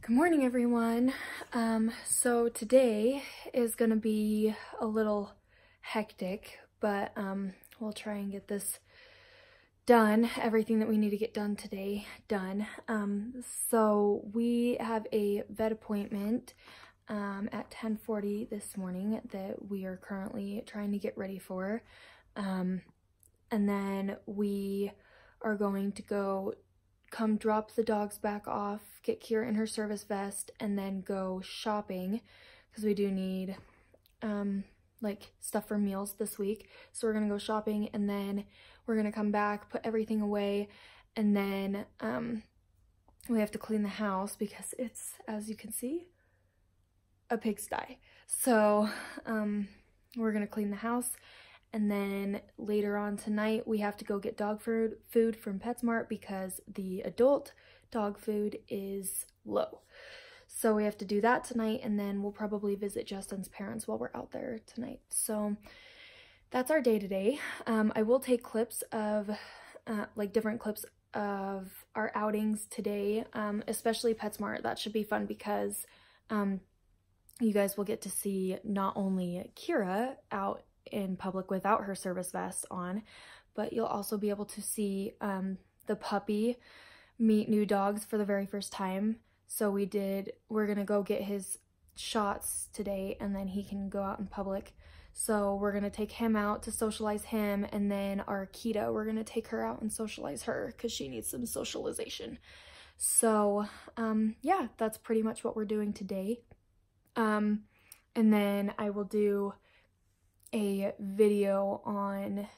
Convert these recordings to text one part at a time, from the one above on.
Good morning, everyone. So today is gonna be a little hectic, but we'll try and get this done, everything that we need to get done today done. So we have a vet appointment at 10:40 this morning that we are currently trying to get ready for. And then we are going to come drop the dogs back off, get Kira in her service vest, and then go shopping because we do need like stuff for meals this week. So we're gonna go shopping, and then we're gonna come back, put everything away, and then we have to clean the house because it's, as you can see, a pigsty. So we're gonna clean the house. And then later on tonight, we have to go get dog food from PetSmart because the adult dog food is low. So we have to do that tonight, and then we'll probably visit Justin's parents while we're out there tonight. So that's our day today. I will take clips of, like different clips of our outings today, especially PetSmart. That should be fun because you guys will get to see not only Kira out in public without her service vest on, but you'll also be able to see the puppy meet new dogs for the very first time. So we're gonna go get his shots today, and then he can go out in public. So we're gonna take him out to socialize him, and then our Kita, we're gonna take her out and socialize her because she needs some socialization. So yeah, that's pretty much what we're doing today. And then I will do a video on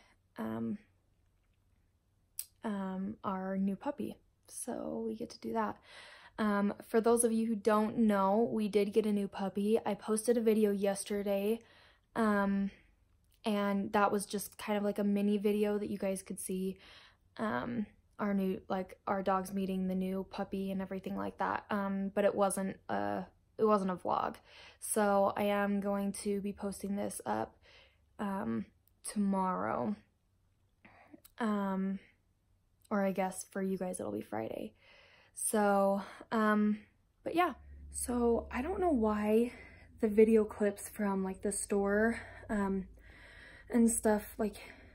our new puppy, so we get to do that. For those of you who don't know, we did get a new puppy. I posted a video yesterday, and that was just kind of like a mini video that you guys could see our dogs meeting the new puppy and everything like that, but it wasn't a vlog. So I am going to be posting this up tomorrow, or I guess for you guys it'll be Friday. So but yeah, so I don't know why the video clips from like the store and stuff, like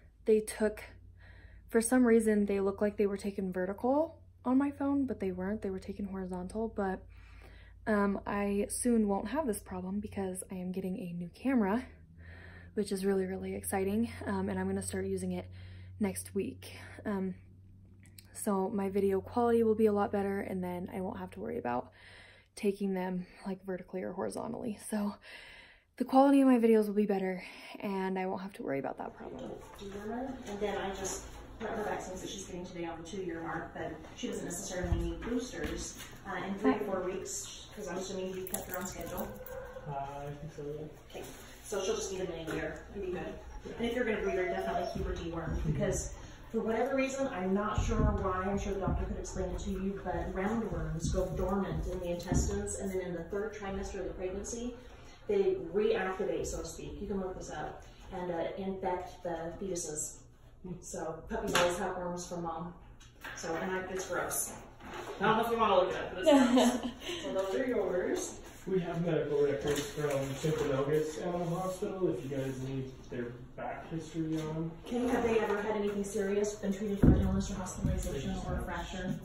for some reason they look like they were taken vertical on my phone, but they weren't. They were taken horizontal. But I soon won't have this problem because I am getting a new camera, which is really, really exciting, and I'm gonna start using it next week. So my video quality will be a lot better, and then I won't have to worry about taking them like vertically or horizontally. So the quality of my videos will be better, and I won't have to worry about that problem. And then I just put her vaccines that she's getting today on the 2-year mark, but she doesn't necessarily need boosters in 3 to 4 weeks, because I'm assuming you kept her on schedule. I think so, yeah. Okay. So she'll just need them in a year and be good. And if you're going to breed her, definitely keep her dewormed, because for whatever reason, I'm not sure why, I'm sure the doctor could explain it to you, but roundworms go dormant in the intestines, and then in the 3rd trimester of the pregnancy, they reactivate, so to speak. You can look this up, and infect the fetuses. So puppies always have worms from mom. So, and it's gross. I don't know if you want to look it up, but it's gross. So those are yours. We have medical records from Timpanogos Animal Hospital if you guys need their back history on. Have they ever had anything serious, been treated for an illness or hospitalization or a fracture?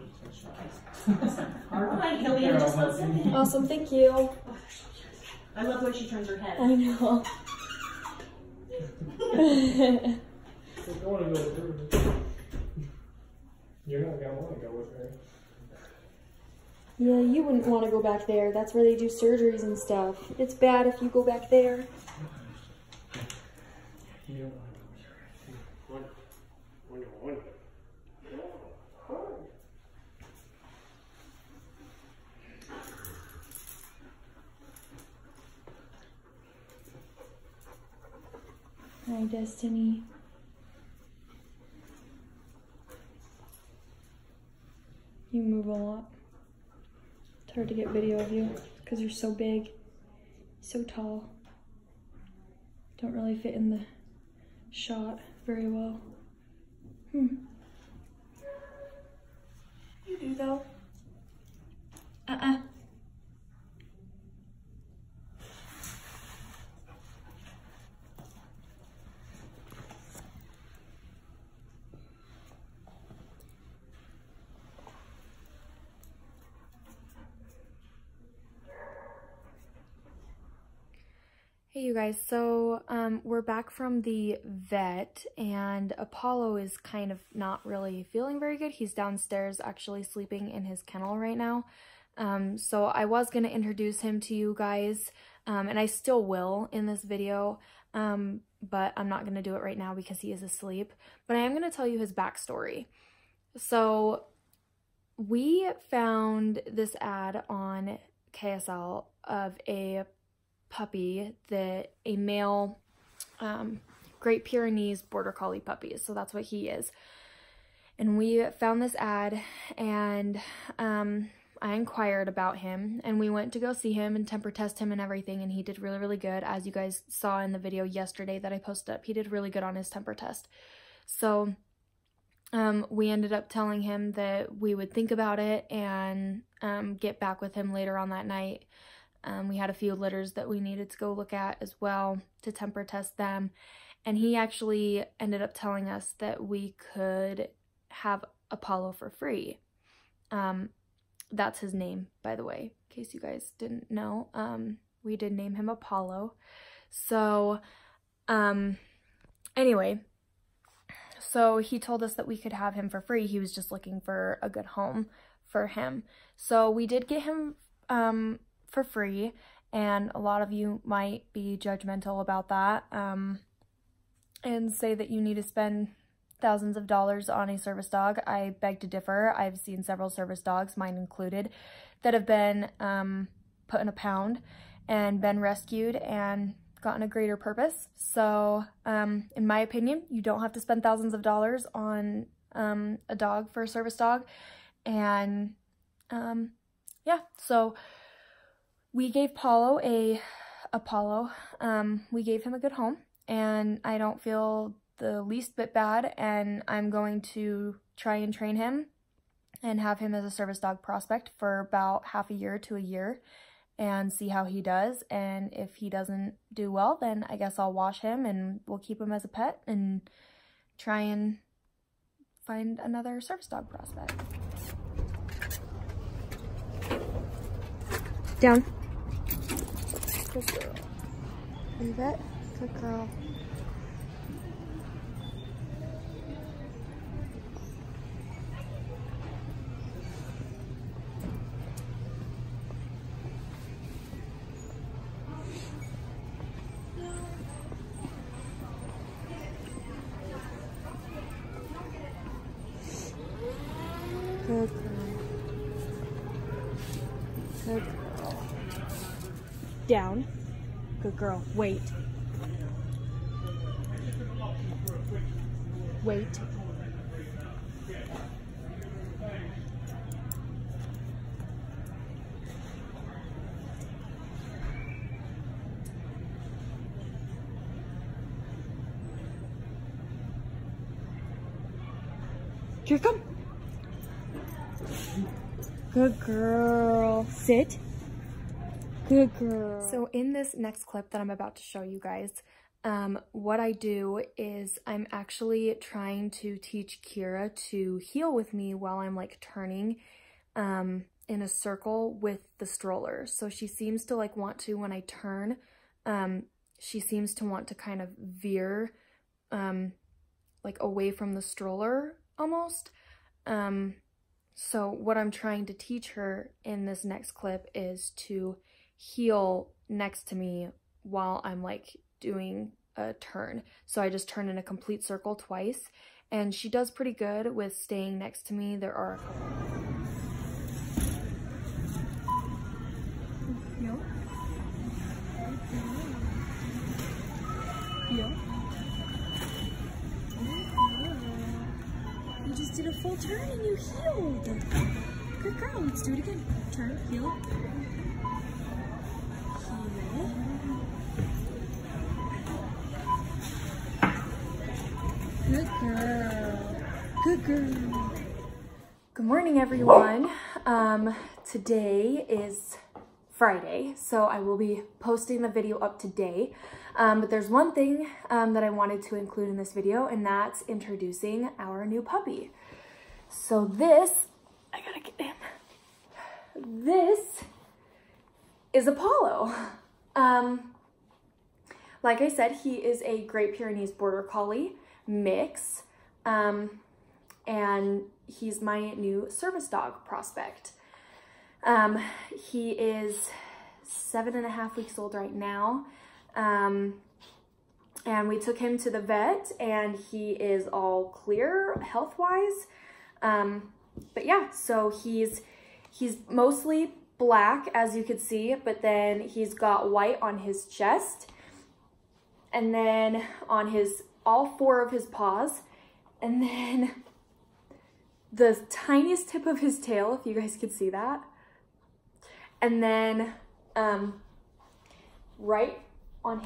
All right, Killian, just one second. Awesome, thank you. Oh, so cute. I love the way she turns her head. I know. If you want to go with her, you're not going to want to go with her. Yeah, you wouldn't want to go back there. That's where they do surgeries and stuff. It's bad if you go back there. You don't want to. Hi, Destiny. You move a lot. It's hard to get video of you because you're so big, so tall. Don't really fit in the shot very well. You do though. you guys, so we're back from the vet, and Apollo is kind of not really feeling very good. He's downstairs actually sleeping in his kennel right now. So I was going to introduce him to you guys, and I still will in this video, but I'm not going to do it right now because he is asleep. But I am going to tell you his backstory. So we found this ad on KSL of a puppy, a male Great Pyrenees Border Collie puppy. So that's what he is. And we found this ad, and I inquired about him, and we went to go see him and temper test him and everything, and he did really, really good. As you guys saw in the video yesterday that I posted up, he did really good on his temper test. So we ended up telling him that we would think about it and get back with him later on that night. We had a few litters that we needed to go look at as well to temper test them. And he actually ended up telling us that we could have Apollo for free. That's his name, by the way, in case you guys didn't know. We did name him Apollo. So, anyway, so he told us that we could have him for free. He was just looking for a good home for him. So we did get him for free, and a lot of you might be judgmental about that and say that you need to spend thousands of dollars on a service dog. I beg to differ. I've seen several service dogs, mine included, that have been put in a pound and been rescued and gotten a greater purpose. So in my opinion, you don't have to spend thousands of dollars on a dog for a service dog. And yeah, so we gave Apollo, we gave him a good home, and I don't feel the least bit bad, and I'm going to try and train him and have him as a service dog prospect for about half a year to a year and see how he does. And if he doesn't do well, then I guess I'll wash him and we'll keep him as a pet and try and find another service dog prospect. Down. Good girl. Leave it. Good girl. Good girl. Good girl. Down. Good girl. Wait. Wait. Here, come. Good girl. Sit. Good girl. So in this next clip that I'm about to show you guys, what I do is I'm actually trying to teach Kira to heel with me while I'm like turning in a circle with the stroller. So she seems to like want to, when I turn, she seems to want to kind of veer like away from the stroller almost. So what I'm trying to teach her in this next clip is to heel next to me while I'm like doing a turn. So I just turn in a complete circle twice, and she does pretty good with staying next to me. There are a couple. Heel. Heel. You just did a full turn and you healed. Good girl. Let's do it again. Turn, heel. Heel. Good girl. Good girl. Good morning, everyone. Today is Friday, so I will be posting the video up today. But there's one thing that I wanted to include in this video, and that's introducing our new puppy. So this, I gotta get him. This is Apollo. like I said, he is a Great Pyrenees Border Collie mix, and he's my new service dog prospect. He is 7.5 weeks old right now, and we took him to the vet, and he is all clear health-wise. But yeah, so he's mostly black, as you could see, but then he's got white on his chest, and then on all 4 of his paws, and then the tiniest tip of his tail, if you guys could see that, and then right on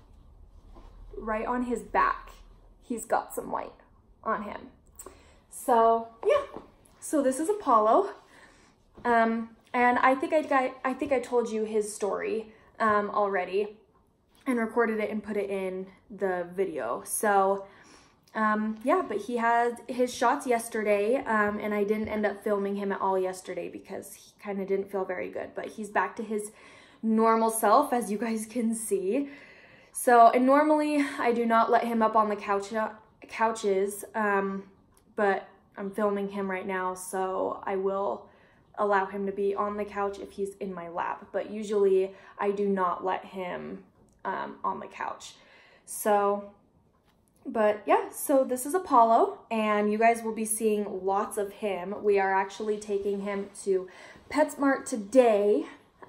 his back, he's got some white on him. So yeah, so this is Apollo, and I think I told you his story already, and recorded it and put it in the video. So yeah, but he had his shots yesterday, and I didn't end up filming him at all yesterday because he kind of didn't feel very good, but he's back to his normal self, as you guys can see. So, and normally I do not let him up on the couches, but I'm filming him right now, so I will allow him to be on the couch if he's in my lap, but usually I do not let him on the couch. So, but yeah, so this is Apollo, and you guys will be seeing lots of him. We are actually taking him to PetSmart today,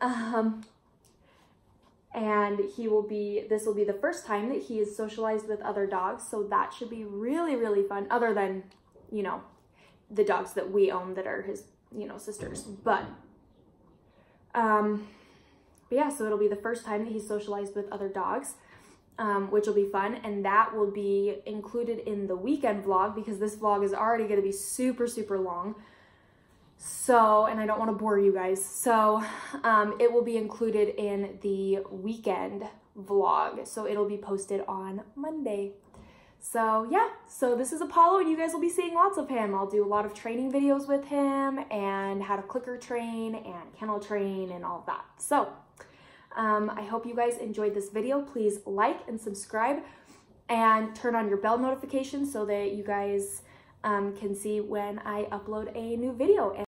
and this will be the first time that he is socialized with other dogs, so that should be really, really fun, other than, you know, the dogs that we own that are his, you know, sisters. But yeah, so it'll be the first time that he's socialized with other dogs, which will be fun, and that will be included in the weekend vlog, because this vlog is already going to be super, super long. So, and I don't want to bore you guys. So, it will be included in the weekend vlog. So it'll be posted on Monday. So yeah, so this is Apollo, and you guys will be seeing lots of him. I'll do a lot of training videos with him, and how to clicker train and kennel train and all of that. So, I hope you guys enjoyed this video. Please like and subscribe, and turn on your bell notifications so that you guys can see when I upload a new video.